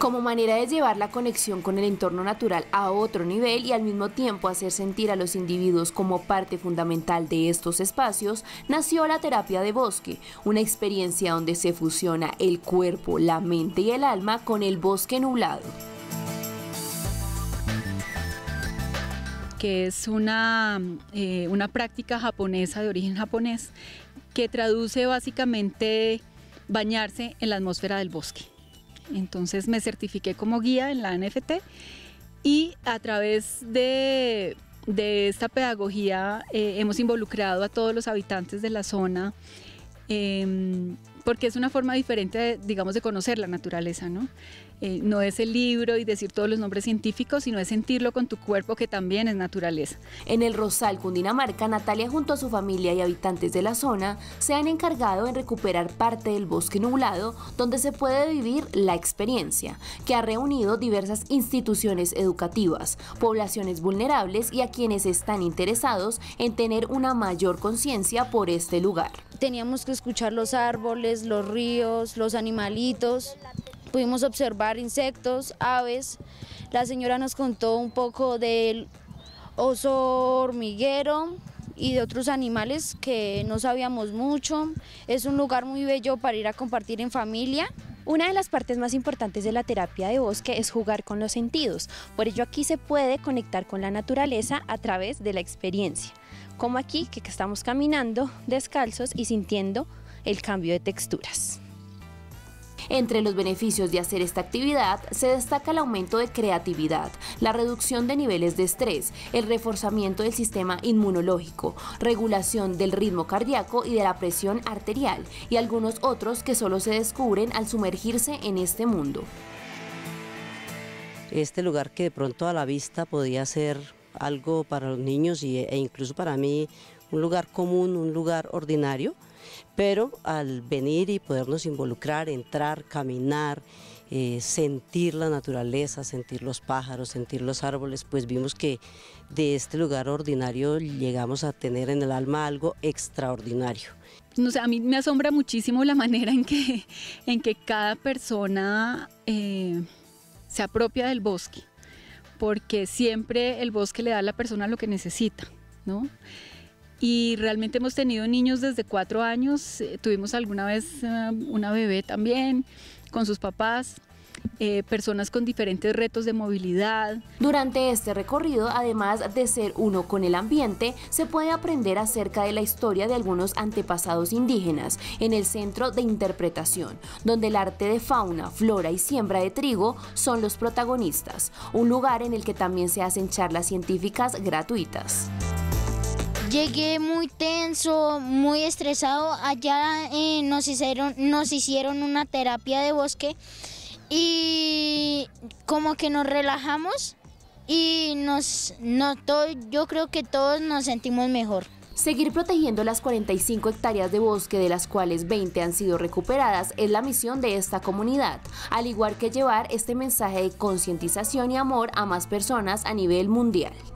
como manera de llevar la conexión con el entorno natural a otro nivel y al mismo tiempo hacer sentir a los individuos como parte fundamental de estos espacios, nació la terapia de bosque, una experiencia donde se fusiona el cuerpo, la mente y el alma con el bosque nublado. Que es una práctica japonesa de origen japonés que traduce básicamente bañarse en la atmósfera del bosque. Entonces me certifiqué como guía en la ANFT y a través de esta pedagogía hemos involucrado a todos los habitantes de la zona porque es una forma diferente, digamos, de conocer la naturaleza, ¿no? No es el libro y decir todos los nombres científicos, sino es sentirlo con tu cuerpo, que también es naturaleza. En el Rosal, Cundinamarca, Natalia junto a su familia y habitantes de la zona se han encargado en recuperar parte del bosque nublado donde se puede vivir la experiencia, que ha reunido diversas instituciones educativas, poblaciones vulnerables y a quienes están interesados en tener una mayor conciencia por este lugar. Teníamos que escuchar los árboles, los ríos, los animalitos. Pudimos observar insectos, aves. La señora nos contó un poco del oso hormiguero y de otros animales que no sabíamos mucho. Es un lugar muy bello para ir a compartir en familia. Una de las partes más importantes de la terapia de bosque es jugar con los sentidos. Por ello aquí se puede conectar con la naturaleza a través de la experiencia. Como aquí que estamos caminando descalzos y sintiendo el cambio de texturas. Entre los beneficios de hacer esta actividad se destaca el aumento de creatividad, la reducción de niveles de estrés, el reforzamiento del sistema inmunológico, regulación del ritmo cardíaco y de la presión arterial y algunos otros que solo se descubren al sumergirse en este mundo. Este lugar que de pronto a la vista podía ser algo para los niños e incluso para mí un lugar común, un lugar ordinario, pero al venir y podernos involucrar, entrar, caminar, sentir la naturaleza, sentir los pájaros, sentir los árboles, pues vimos que de este lugar ordinario llegamos a tener en el alma algo extraordinario. No sé, a mí me asombra muchísimo la manera en que cada persona se apropia del bosque, porque siempre el bosque le da a la persona lo que necesita, ¿no? Y realmente hemos tenido niños desde 4 años, tuvimos alguna vez una bebé también con sus papás, personas con diferentes retos de movilidad. Durante este recorrido, además de ser uno con el ambiente, se puede aprender acerca de la historia de algunos antepasados indígenas en el Centro de Interpretación, donde el arte de fauna, flora y siembra de trigo son los protagonistas, un lugar en el que también se hacen charlas científicas gratuitas. Llegué muy tenso, muy estresado. Allá nos hicieron una terapia de bosque y como que nos relajamos y yo creo que todos nos sentimos mejor. Seguir protegiendo las 45 hectáreas de bosque, de las cuales 20 han sido recuperadas, es la misión de esta comunidad, al igual que llevar este mensaje de concientización y amor a más personas a nivel mundial.